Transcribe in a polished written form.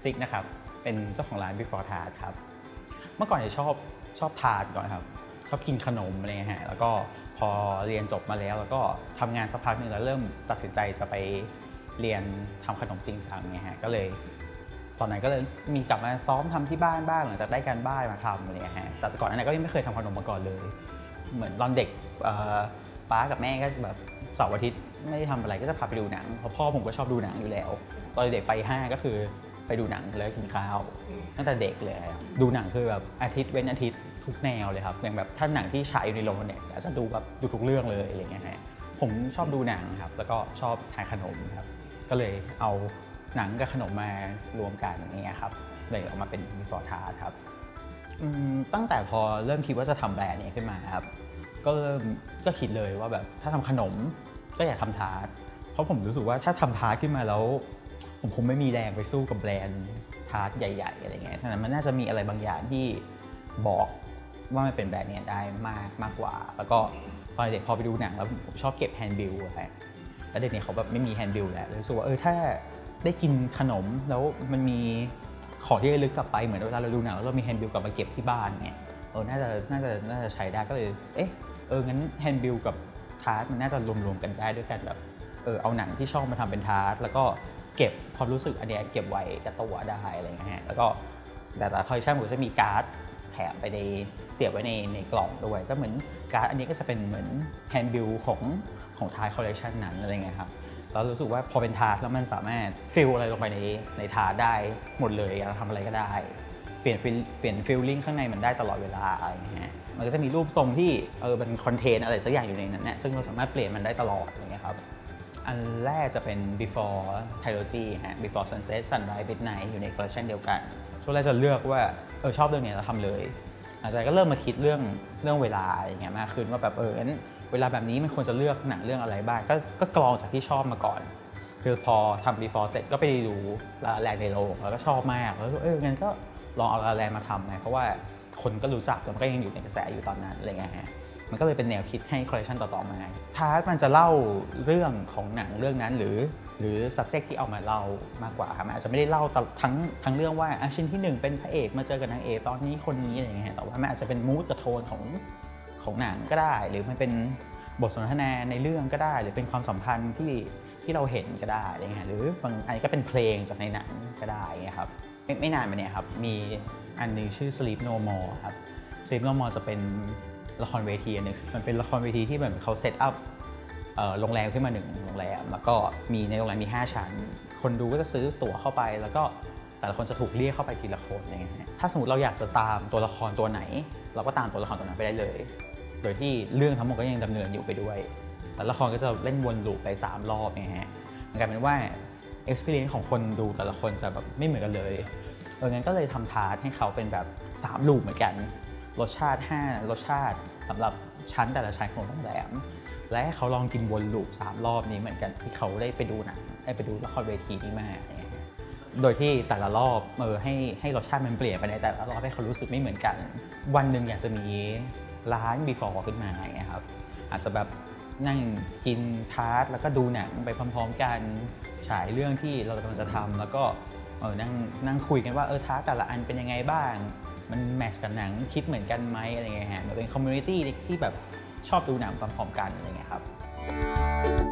ซิกนะครับเป็นเจ้าของร้าน Before Tart ครับเมื่อก่อนจะชอบทานก่อนครับชอบกินขนมอะไรเงี้ยฮะแล้วก็พอเรียนจบมาแล้วก็ทำงานสักพักหนึ่งแล้วเริ่มตัดสินใจจะไปเรียนทำขนมจริงจังไงฮะก็เลยตอนนั้นก็เลยมีกลับมาซ้อมทำที่บ้านบ้างหลังจากได้การบ้านมาทำอะไรเงี้ยฮะแต่ก่อนนั้นก็ยังไม่เคยทำขนมมาก่อนเลยเหมือนตอนเด็กป้ากับแม่ก็แบบเสาร์อาทิตย์ไม่ได้ทำอะไรก็จะพาไปดูหนังเพราะพ่อผมก็ชอบดูหนังอยู่แล้วตอนเด็กไปห้างก็คือไปดูหนังแล้วกินข้าวตั้งแต่เด็กเลยดูหนังคือแบบอาทิตย์เว้นอาทิตย์ทุกแนวเลยครับอย่างแบบถ้าหนังที่ฉายอยู่ในโรงเนี่ยจะดูแบบดูทุกเรื่องเลยอะไรเงี้ยฮะผมชอบดูหนังครับแล้วก็ชอบทานขนมครับก็เลยเอาหนังกับขนมมารวมกันนี่ครับเลยออกมาเป็น Before Tart ครับตั้งแต่พอเริ่มคิดว่าจะทำแบรนด์นี้ขึ้นมาครับก็คิดเลยว่าแบบถ้าทำขนมก็อยากทำทาร์ตเพราะผมรู้สึกว่าถ้าทำทาร์ตขึ้นมาแล้วผมคงไม่มีแรงไปสู้กับแบรนด์ทาร์ตใหญ่ๆอะไรเงี้ยฉะนั้นมันน่าจะมีอะไรบางอย่างที่บอกว่ามันเป็นแบรนด์นี้ได้มากกว่าแล้วก็ตอนเด็กพอไปดูหนังแล้วผมชอบเก็บแฮนด์บิลแล้วเด็กนี้เขาแบบไม่มีแฮนด์บิลแล้วรู้สึกว่าถ้าได้กินขนมแล้วมันมีของที่ระลึกกลับไปเหมือนเวลาเราดูหนังแล้วเรามีแฮนด์บิลกลับมาเก็บที่บ้านเนี่ยน่าจะใช้ได้ก็เลยงั้นแฮนด์บิลกับทาร์ตมันน่าจะรวมๆกันได้ด้วยกันแบบเอาหนังที่ชอบมาทำเป็นทาร์ตแล้วก็เก็บความรู้สึกอันนี้เก็บไว้กับตัวได้อะไรเงี้ยแล้วก็แต่ละคอลเลคชันผมจะมีการ์ดแถมไปในเสียบไว้ในกล่องด้วยก็เหมือนการ์ดอันนี้ก็จะเป็นเหมือนแฮนด์บิลของทาร์ตคอลเลคชันนั้นอะไรเงี้ยครับแล้วรู้สึกว่าพอเป็นทาร์ตแล้วมันสามารถฟิลอะไรลงไปในทาร์ตได้หมดเลยอยากทำอะไรก็ได้เปลี่ยนฟิลลิ่งข้างในมันได้ตลอดเวลาอะไรอย่างเงี้ยมันก็จะมีรูปทรงที่เป็นคอนเทนต์อะไรสักอย่างอยู่ในนั้นเนี่ยซึ่งเราสามารถเปลี่ยนมันได้ตลอดอย่างเงี้ยครับอันแรกจะเป็น before trilogy before sunset sunrise midnight อยู่ในคอลเลคชันเดียวกันช่วงแรกจะเลือกว่าชอบเรื่องนี้แล้วทำเลยหลังจากนั้นก็เริ่มมาคิดเรื่องเวลาอย่างเงี้ยมากขึ้นว่าแบบงั้นเวลาแบบนี้มันควรจะเลือกหนังเรื่องอะไรบ้างก็กรองจากที่ชอบมาก่อนคือพอทำ before เสร็จก็ไปดูแลในโรงแล้วก็ชอบมากแล้วงั้นก็ลองเอาลาแลนมาทำไงเพราะว่าคนก็รู้จักแล้วมันก็ยังอยู่ในกระแสอยู่ตอนนั้นอะไรเงี้ยฮะมันก็เลยเป็นแนวคิดให้คอลเลคชันต่อๆมาทาร์ตมันจะเล่าเรื่องของหนังเรื่องนั้นหรือ subject ที่เอามาเล่ามากกว่าครับอาจจะไม่ได้เล่าทั้งเรื่องว่าชิ้นที่1เป็นพระเอกมาเจอกับนางเอกตอนนี้คนนี้อะไรเงี้ยแต่ว่ามันอาจจะเป็นมูดกับโทนของหนังก็ได้หรือมันเป็นบทสนทนาในเรื่องก็ได้หรือเป็นความสัมพันธ์ที่เราเห็นก็ได้อะไรเงี้ยหรือบางอันก็เป็นเพลงจากในหนังก็ได้เงี้ยครับไม่นานมาเนี่ยครับมีอันนึงชื่อ Sleep No More ครับ Sleep No More จะเป็นละครเวทีอันนึงมันเป็นละครเวทีที่แบบเขาเซตอัพโรงแรมขึ้นมา1โรงแรมแล้วก็มีในโรงแรมมี5ชั้นคนดูก็จะซื้อตั๋วเข้าไปแล้วก็แต่ละคนจะถูกเรียกเข้าไปทีละคนอะไรเงี้ยถ้าสมมติเราอยากจะตามตัวละครตัวไหนเราก็ตามตัวละครตัวนั้นไปได้เลยโดยที่เรื่องทั้งหมดก็ยังดำเนินอยู่ไปด้วยแต่ละครก็จะเล่นวนลูปไป3รอบเนี่ยฮะมันกลายเป็นว่า experience ของคนดูแต่ละคนจะแบบไม่เหมือนกันเลยงั้นก็เลยทำทาร์ตให้เขาเป็นแบบ3ลูปเหมือนกันรสชาติ5รสชาติสำหรับชั้นแต่ละชั้นของโรงแรมและให้เขาลองกินวนลูป3รอบนี้เหมือนกันที่เขาได้ไปดูหนังได้ไปดูละครเวทีนี้มาโดยที่แต่ละรอบให้รสชาติมันเปลี่ยนไปในแต่ละรอบให้เขารู้สึกไม่เหมือนกันวันหนึ่งอยากจะมีร้าน before ขึ้นมาอย่างเงี้ยครับอาจจะแบบนั่งกินทาร์ตแล้วก็ดูหนังไปพร้อมๆกันฉายเรื่องที่เรากำลังจะทำแล้วก็นั่งคุยกันว่าทาร์ตแต่ละอันเป็นยังไงบ้างมันแมทช์กับหนังคิดเหมือนกันไหมอะไรเงี้ยฮะมันเป็นคอมมูนิตี้ที่แบบชอบดูหนังพร้อมๆกันอะไรเงี้ยครับ